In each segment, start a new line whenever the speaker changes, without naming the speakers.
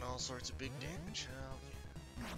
all sorts of big damage. Hell yeah.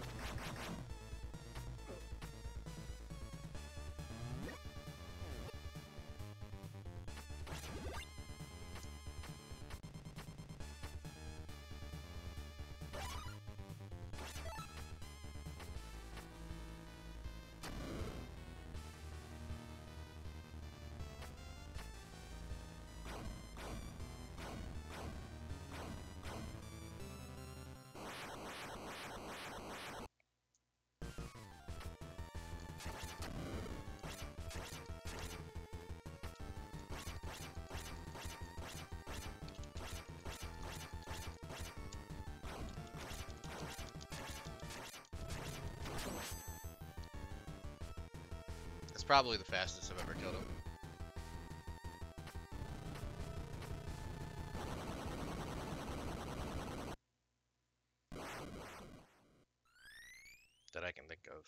That's probably the fastest I've ever killed him. That I can think of.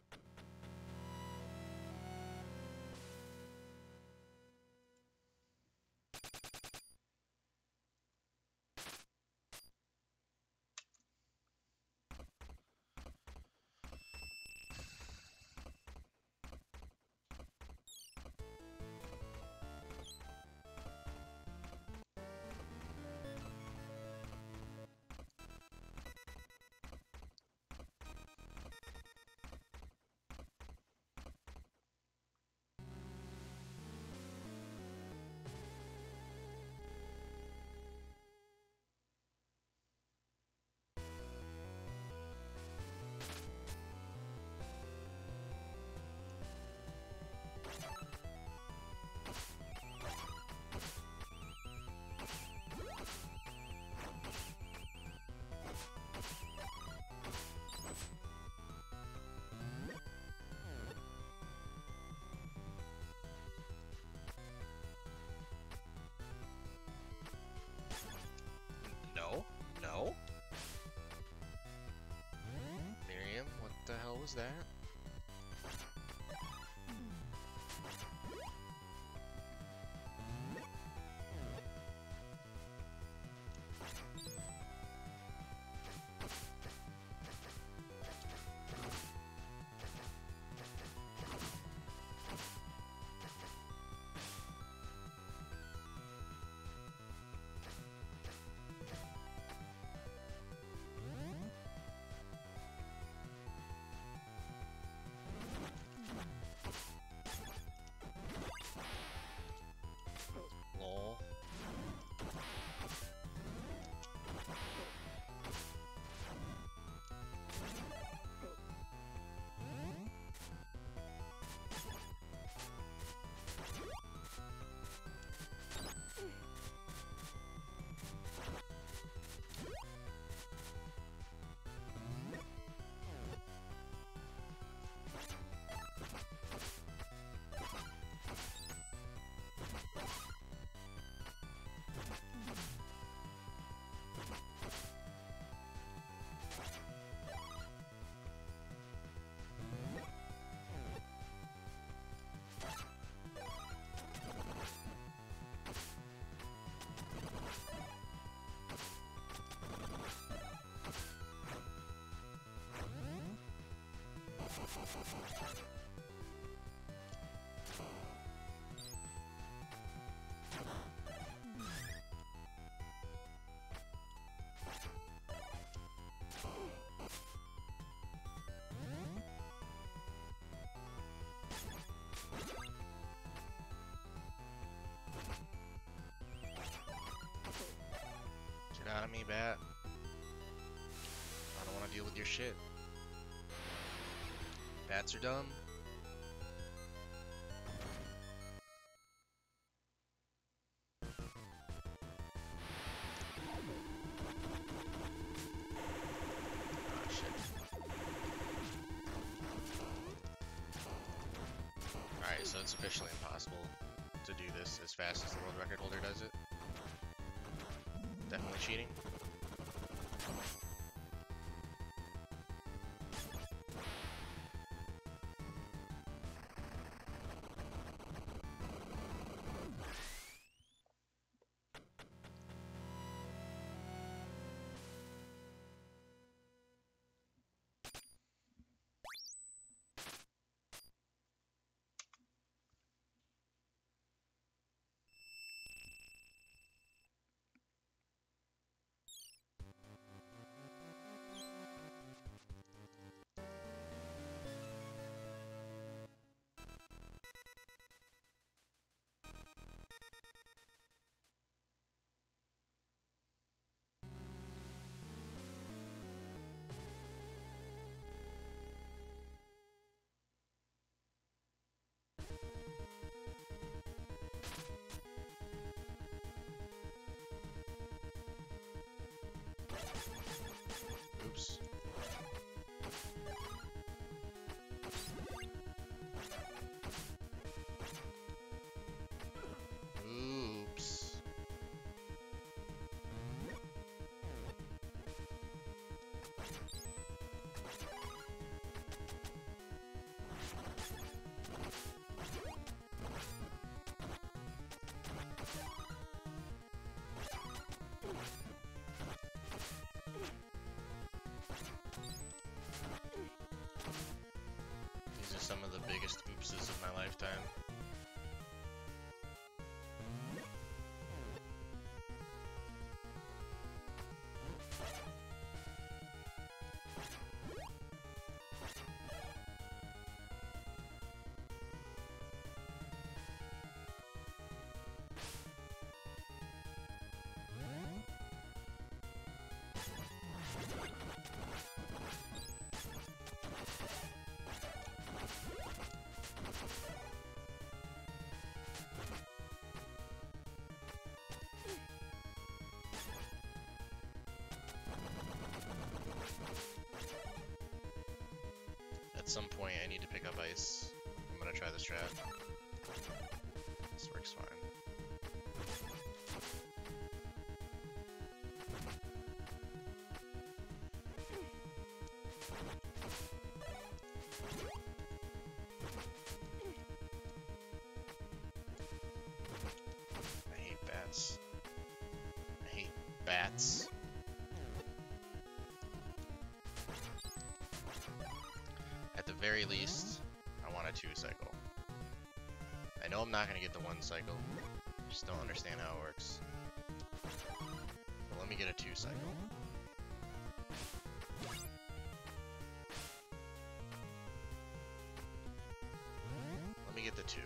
No, no. Miriam, what the hell was that? Lol. Get out of me, bat. I don't want to deal with your shit. Bats are dumb. Oh shit. Alright, so it's officially impossible to do this as fast as the world record holder does it. Definitely cheating. time. At some point, I need to pick up ice. I'm gonna try this strat. This works fine. I hate bats. I hate bats. At the very least, I want a 2 cycle. I know I'm not gonna get the 1 cycle. Just don't understand how it works. But let me get a 2 cycle. Let me get the 2.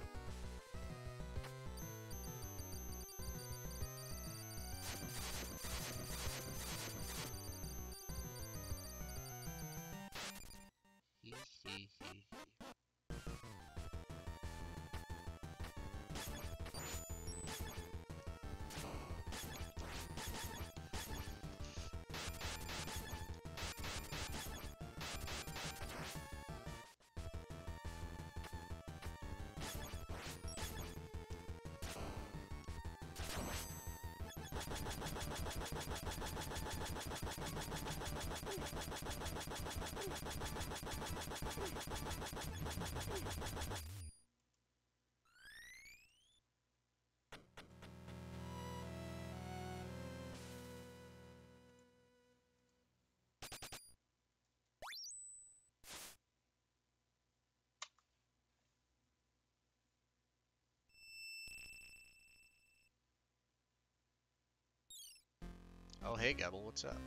Oh, hey, Gabble, what's up?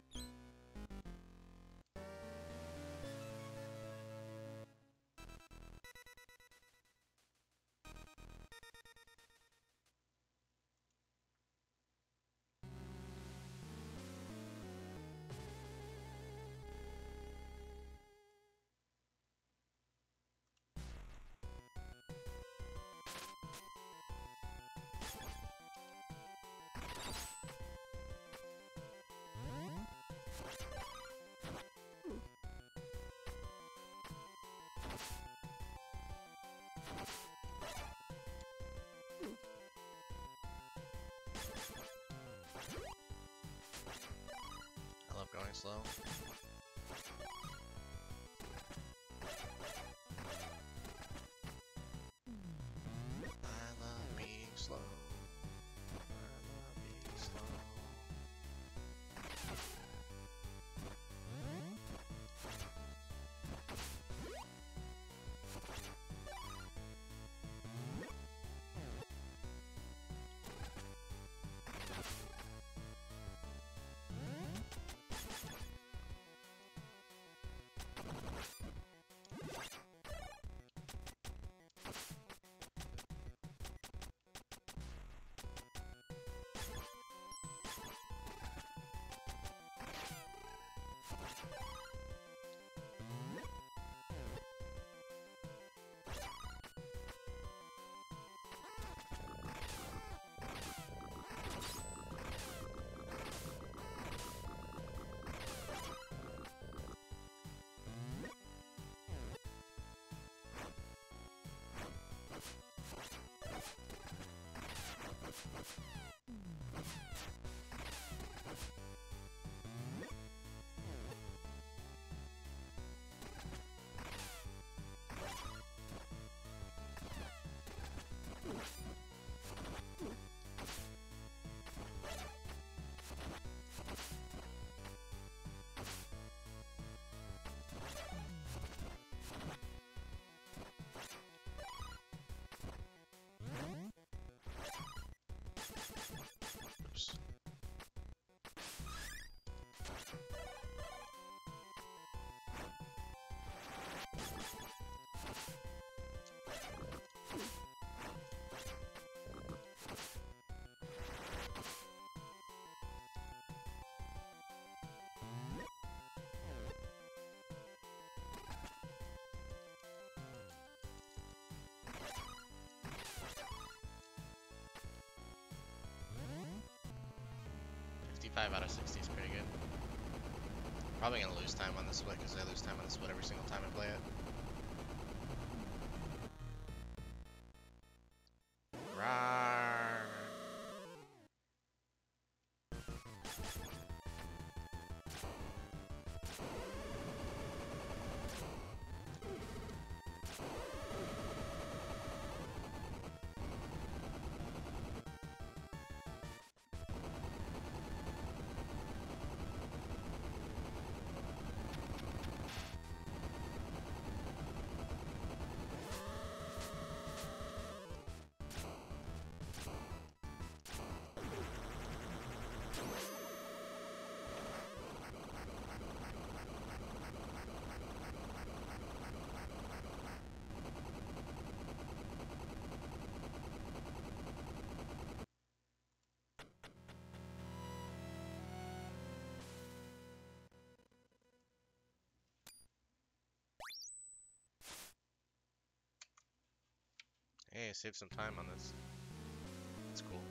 I love going slow. I love being slow. I love being slow. 55 out of 60 is pretty good. Probably gonna lose time on this split because I lose time on this split every single time I play it. Rawr. Hey, save some time on this. That's cool.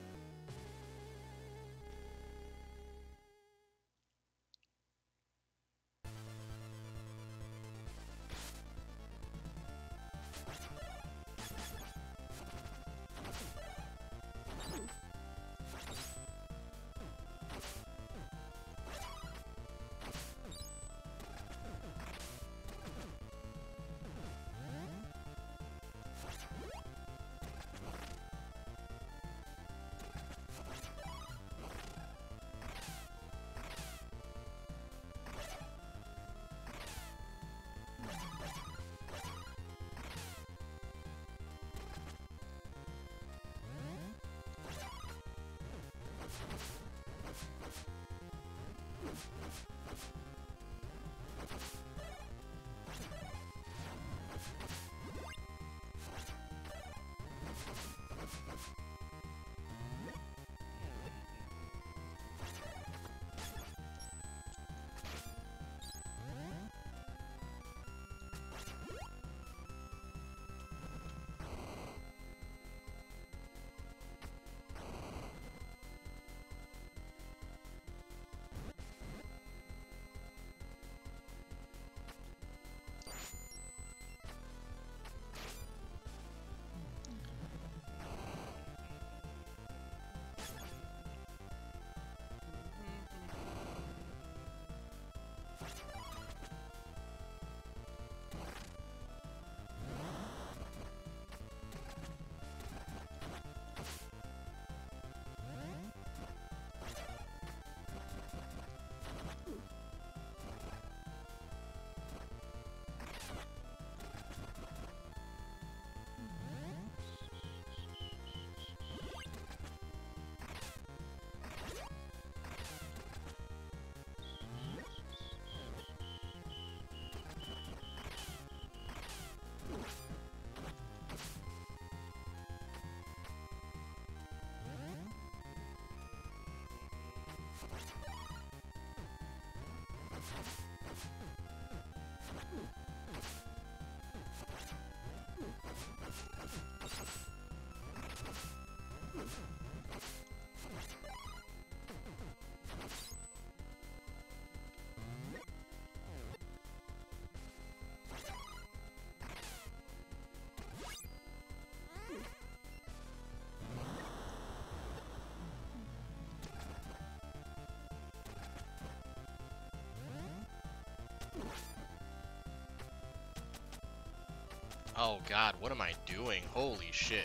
Oh god, what am I doing? Holy shit.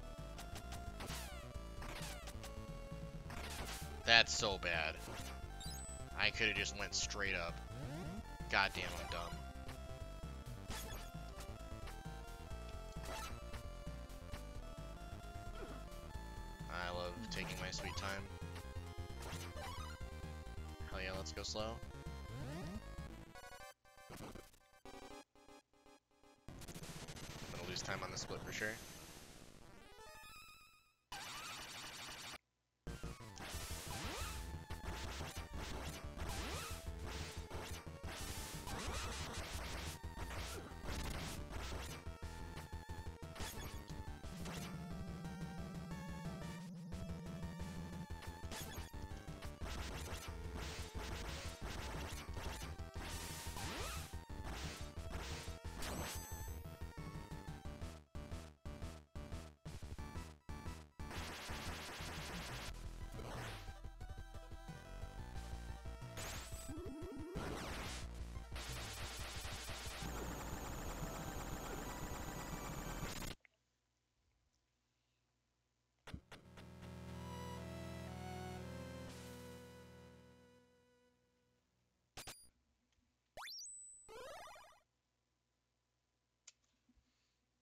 That's so bad. I could have just went straight up. Goddamn, I'm dumb. I love taking my sweet time. Hell yeah, let's go slow. I'm gonna lose time on the split for sure.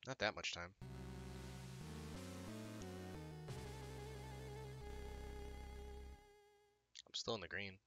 Not that much time. I'm still in the green.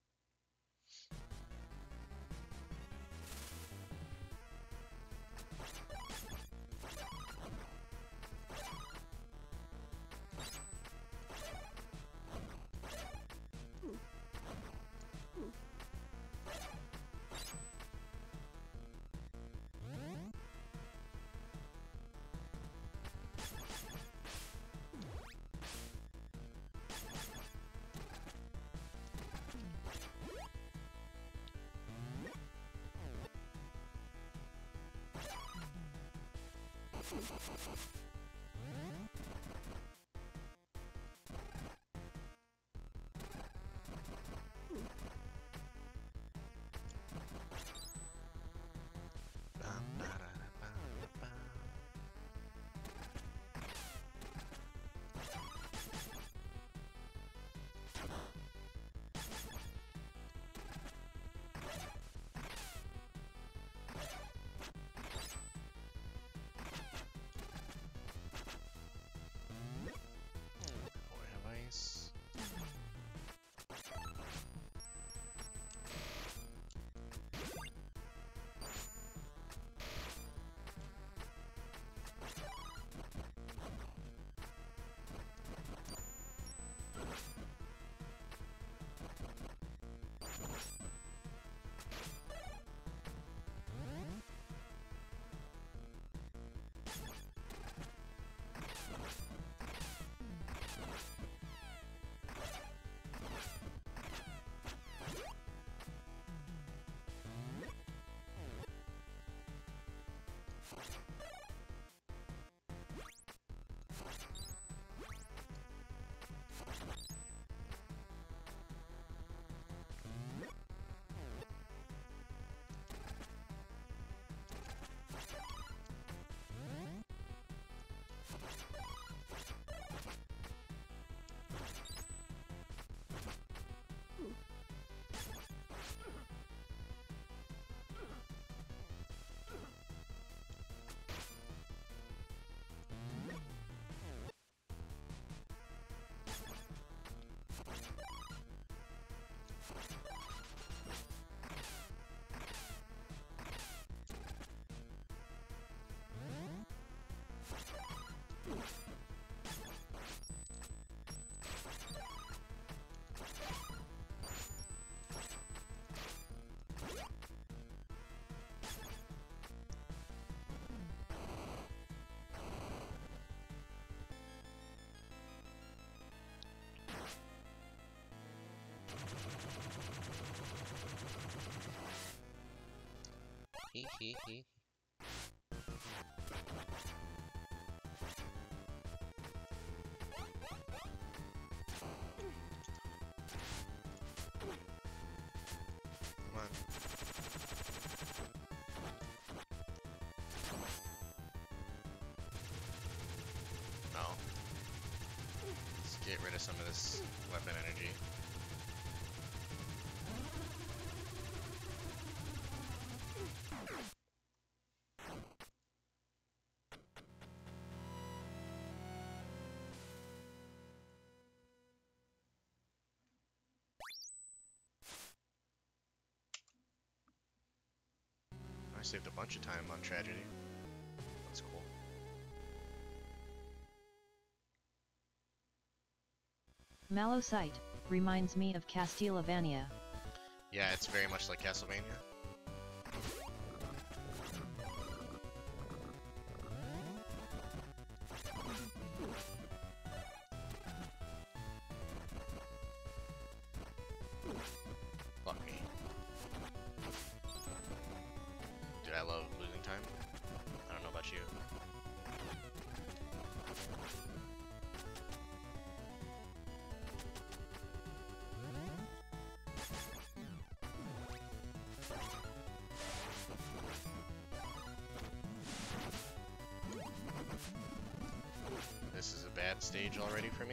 Ice. Hee hee hee. Come on. No. Let's get rid of some of this weapon energy. I saved a bunch of time on Tragedy. That's cool.
Malosite reminds me of Castlevania.
Yeah, it's very much like Castlevania. Fuck me. Dude, I love losing time. I don't know about you. This is a bad stage already for me.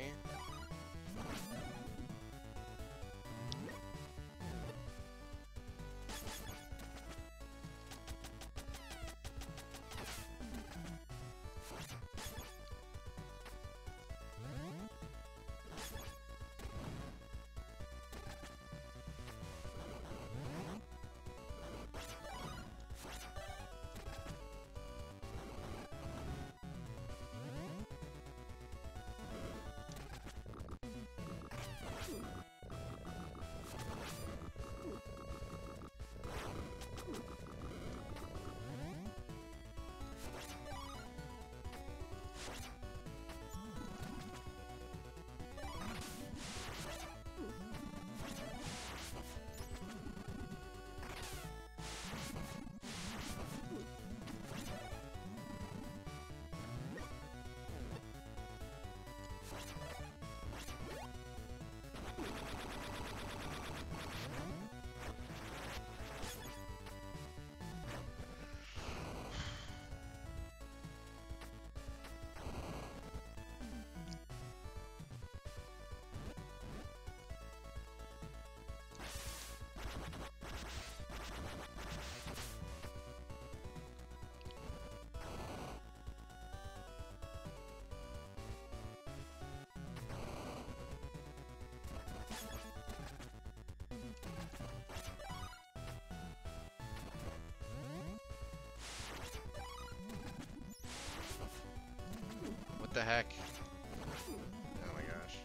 the heck? Oh my gosh.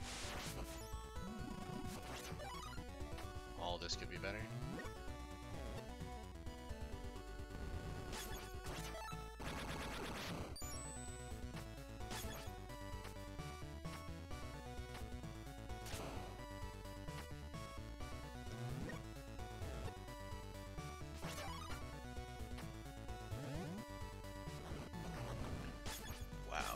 All this could be better. Wow.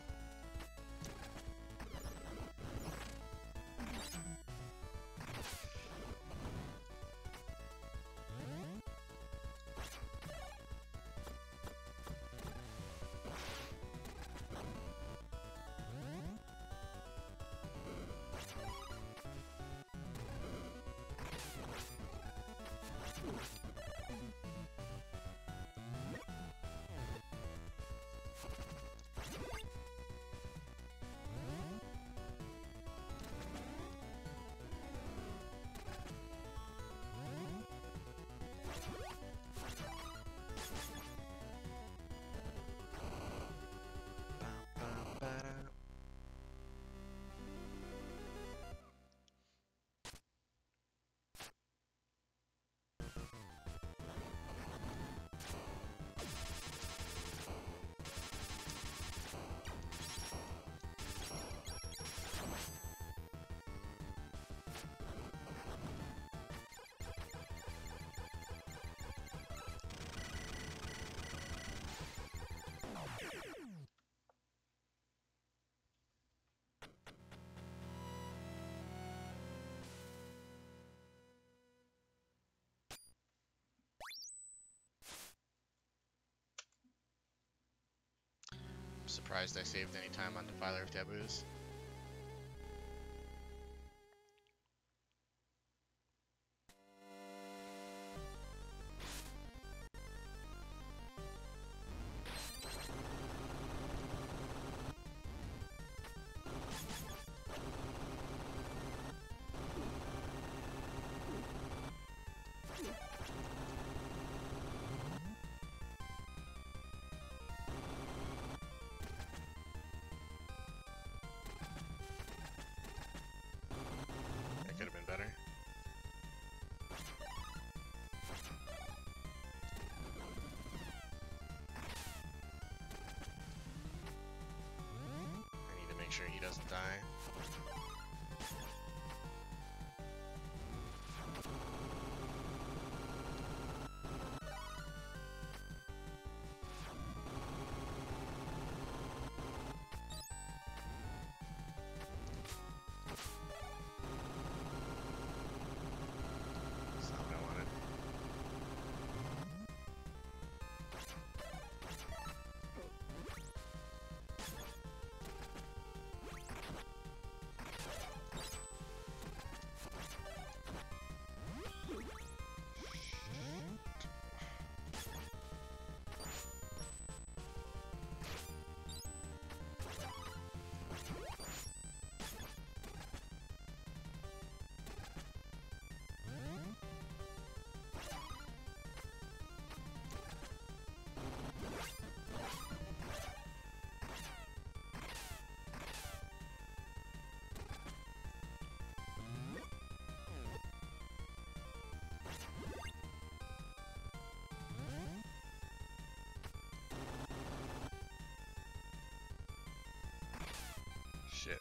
Surprised I saved any time on Defiler of Taboos. That could have been better. I need to make sure he doesn't die. That's not what I wanted. Shit.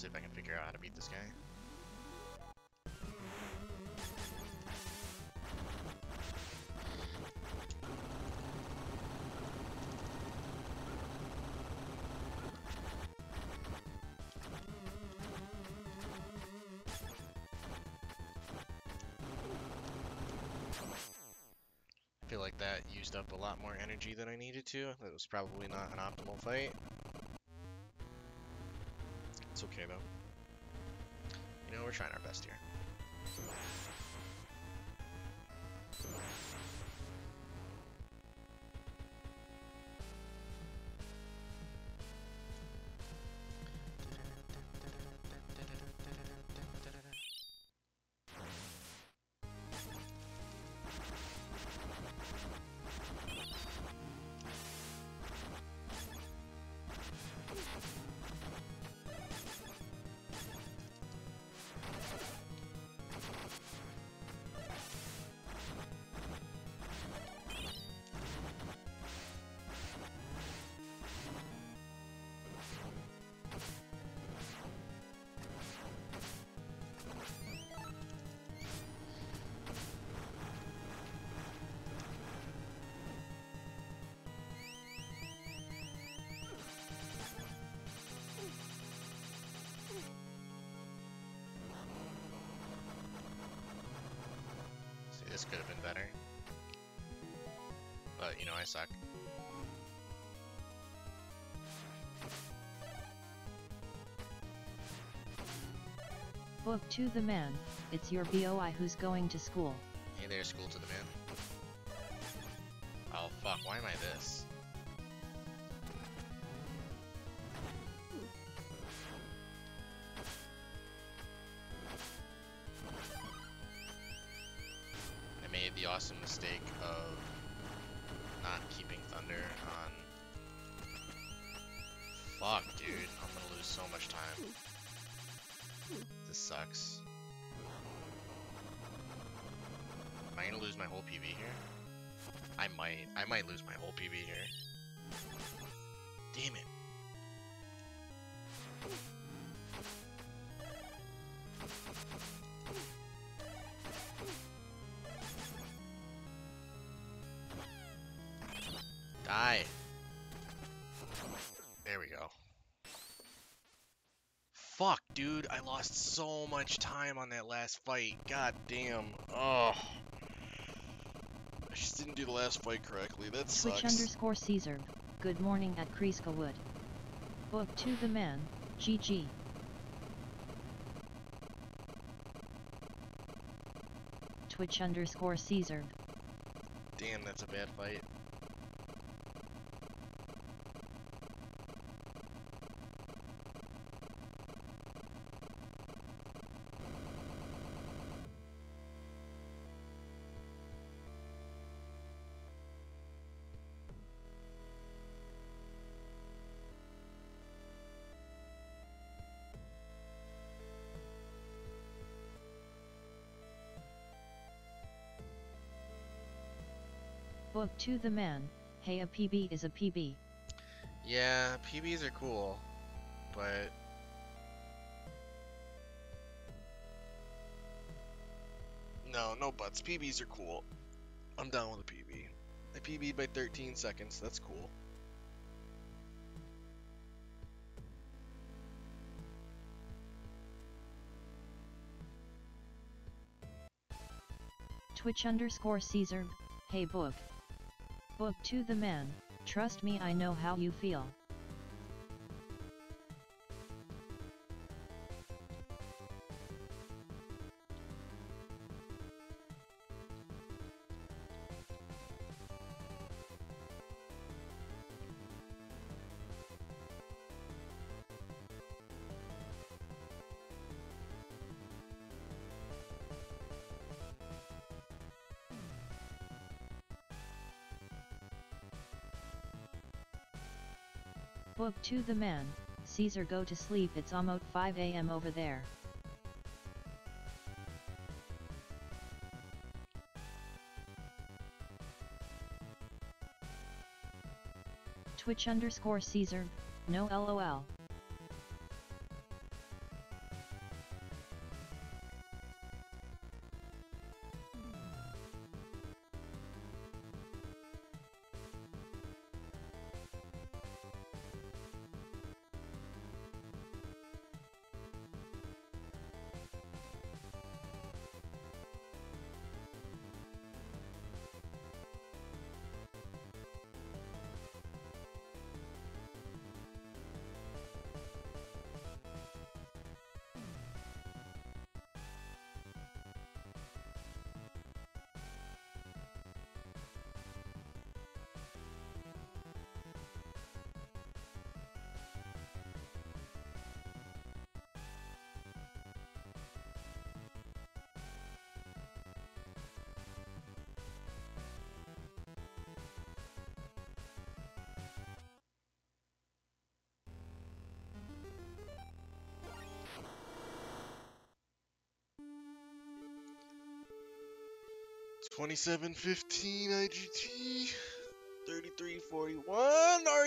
see if I can figure out how to beat this guy. I feel like that used up a lot more energy than I needed to. That was probably not an optimal fight. It's okay though. You know, we're trying our best here. This could have been better. But, you know, I suck.
Book to the man, it's your BOI who's going to school.
Hey there, school to the man. Oh fuck, why am I this? I made the awesome mistake of not keeping Thunder on. Fuck, dude, I'm gonna lose so much time. This sucks. Am I gonna lose my whole PV here? I might lose my whole PV here. Damn it. Die. There we go. Fuck, dude, I lost so much time on that last fight. God damn. Oh. I just didn't do the last fight correctly. That sucks.
Twitch_Caesar, good morning at Kreeska Wood. Book to the man, GG. Twitch_Caesar.
Damn, that's a bad fight.
Book to the man, hey, a PB is a PB.
Yeah, PBs are cool, but no buts. PBs are cool. I'm down with a PB. I PB'd by 13 seconds. That's cool.
Twitch_Caesar, hey book. Book to the man, trust me I know how you feel. Book to the man, Caesar go to sleep, it's almost 5 AM over there. Twitch_Caesar, no LOL.
2715 IGT, 3341